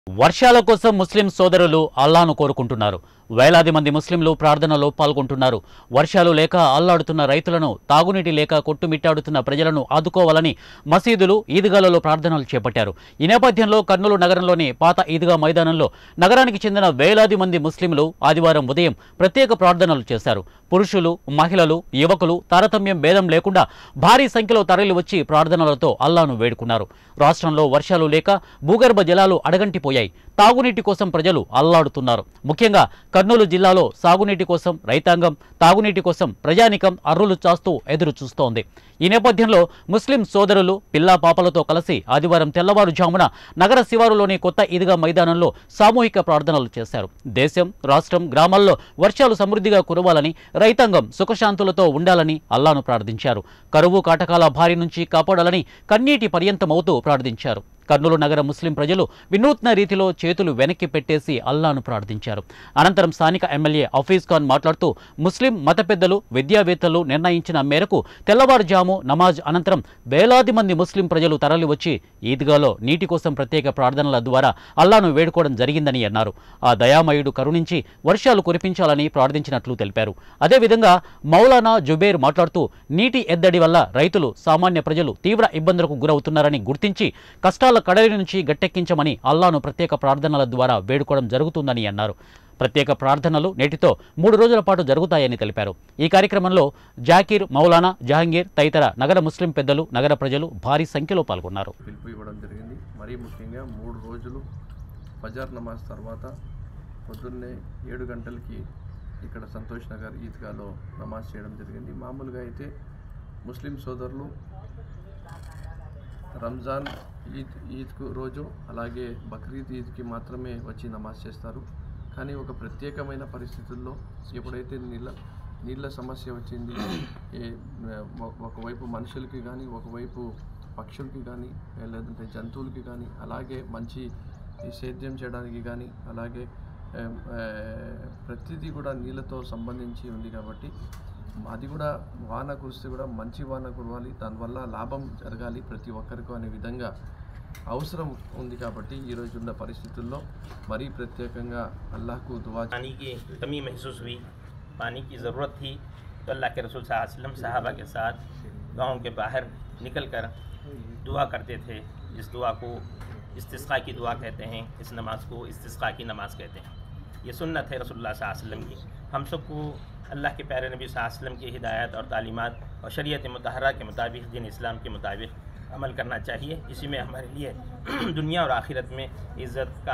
వర్షాల కోసం ముస్లిం సోదరులు అల్లాను కోరుకుంటున్నారు. వేలాది మంది ముస్లింలు ప్రార్థనలో పాల్గొంటున్నారు. వర్షాలు లేక అల్లాడుతున్న రైతులను, తాగునీటి లేక కొట్టుమిట్టాడుతున్న ప్రజలను ఆదుకోవాలని మసీదులు, ఈద్గాలలో ప్రార్థనలు చేపట్టారు. ఈ నేపథ్యంలో కర్నూలు నగరంలోని పాత ఈద్గా మైదానంలో నగరానికి చెందిన వేలాది మంది ముస్లింలు ఆదివారం ఉదయం ప్రత్యేక ప్రార్థనలు చేశారు. పురుషులు, మహిళలు, యువకులు తారతమ్యం భేదం లేకుండా భారీ సంఖ్యలో తరలివచ్చి ప్రార్థనలతో అల్లాను వేడుకున్నారు. రాష్ట్రంలో వర్షాలు లేక భూగర్భ జలాలు అడగంటిపోయాయి. తాగునీటి కోసం ప్రజలు అల్లాడుతున్నారు. ముఖ్యంగా కర్నూలు జిల్లాలో సాగునీటి కోసం రైతాంగం, తాగునీటి కోసం ప్రజానికం అర్రులు చాస్తూ ఎదురు చూస్తోంది. ఈ నేపథ్యంలో ముస్లిం సోదరులు పిల్లా పాపలతో కలిసి ఆదివారం తెల్లవారుజామున నగర శివారులోని కొత్త ఈద్గా మైదానంలో సామూహిక ప్రార్థనలు చేశారు. దేశం, రాష్ట్రం, గ్రామాల్లో వర్షాలు సమృద్ధిగా కురవాలని, రైతాంగం సుఖశాంతులతో ఉండాలని అల్లాను ప్రార్థించారు. కరువు కాటకాల బారి నుంచి కాపాడాలని కన్నీటి పర్యంతమవుతూ ప్రార్థించారు. కర్నూలు నగర ముస్లిం ప్రజలు వినూత్న రీతిలో చేతులు వెనక్కి పెట్టేసి అల్లాను ప్రార్థించారు. అనంతరం స్థానిక ఎమ్మెల్యే హఫీజ్ ఖాన్ మాట్లాడుతూ ముస్లిం మత పెద్దలు, విద్యావేత్తలు నిర్ణయించిన మేరకు తెల్లవారుజాము నమాజ్ అనంతరం వేలాది మంది ముస్లిం ప్రజలు తరలివచ్చి ఈద్గాలో నీటి కోసం ప్రత్యేక ప్రార్థనల ద్వారా అల్లాను వేడుకోవడం జరిగిందని అన్నారు. ఆ దయామయుడు కరుణించి వర్షాలు కురిపించాలని ప్రార్థించినట్లు తెలిపారు. అదేవిధంగా మౌలానా జుబేర్ మాట్లాడుతూ నీటి ఎద్దడి వల్ల రైతులు, సామాన్య ప్రజలు తీవ్ర ఇబ్బందులకు గురవుతున్నారని గుర్తించి కష్టాల కడలి నుంచి గట్టెక్కించమని అల్లాను ప్రత్యేక ప్రార్థనల ద్వారా వేడుకోవడం జరుగుతుందని అన్నారు. ప్రత్యేక ప్రార్థనలు నేటితో 3 రోజుల పాటు జరుగుతాయని తెలిపారు. ఈ కార్యక్రమంలో జాకీర్, మౌలానా, జహంగీర్ తదితర నగర ముస్లిం పెద్దలు, నగర ప్రజలు భారీ సంఖ్యలో పాల్గొన్నారు. పిలుపు ఇవ్వడం జరిగింది. మరీ ముఖ్యంగా 3 రోజులు ఫజర్ నమాజ్ తర్వాత పొద్దున్నే 7 గంటలకి ఇక్కడ సంతోష్ నగర్ ఈద్గాలో నమాజ్ చేయడం జరిగింది. మామూలుగా అయితే ముస్లిం సోదరులు రంజాన్ ఈద్కు రోజు అలాగే బక్రీద్ ఈద్కి మాత్రమే వచ్చి నమాజ్ చేస్తారు. కానీ ఒక ప్రత్యేకమైన పరిస్థితుల్లో ఎప్పుడైతే నీళ్ళ సమస్య వచ్చింది, ఒకవైపు మనుషులకి కానీ, ఒకవైపు పక్షులకి కానీ, లేదంటే జంతువులకి కానీ, అలాగే మంచి సేద్యం చేయడానికి కానీ, అలాగే ప్రతిదీ కూడా నీళ్ళతో సంబంధించి ఉంది కాబట్టి అది కూడా వాన కురిస్తే కూడా మంచి వాన కురవాలి, దానివల్ల లాభం జరగాలి ప్రతి ఒక్కరికి అనే విధంగా అవసరం ఉంది కాబట్టి ఈ రోజు ఉన్న పరిస్థితుల్లో మరీ ప్రత్యేకంగా అల్లాహకు దువా पानी की कमी महसूस हुई, पानी की ज़रूरत थी, तो अल्लाह के रसूल सल्लल्लाहु अलैहि वसल्लम सहाबा के साथ गाँव के बाहर निकल कर दुआ करते थे। इस दुआ को इस्तिस्का की दुआ कहते हैं, इस नमाज को इस्तिस्का की नमाज कहते हैं। ये सुन्नत है रसूलुल्लाह सल्लल्लाहु अलैहि वसल्लम की। हम सबको अल्लाह के प्यारे नबी सल्लल्लाहु अलैहि वसल्लम की हिदायत और तालीमात और शरीयत मुतहरा के मुताबिक, दीन इस्लाम के मुताबिक अमल करना चाहिए। इसी में हमारे लिए दुनिया और आखिरत में इज़्ज़त का